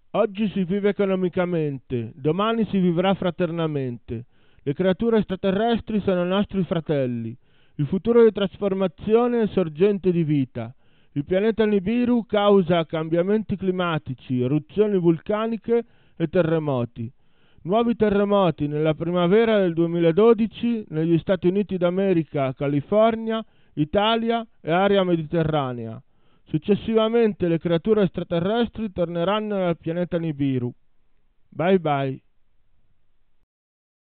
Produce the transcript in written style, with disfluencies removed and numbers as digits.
Oggi si vive economicamente, domani si vivrà fraternamente. Le creature extraterrestri sono nostri fratelli. Il futuro di trasformazione è sorgente di vita. Il pianeta Nibiru causa cambiamenti climatici, eruzioni vulcaniche e terremoti. Nuovi terremoti nella primavera del 2012 negli Stati Uniti d'America, California, Italia e area mediterranea. Successivamente le creature extraterrestri torneranno dal pianeta Nibiru. Bye bye.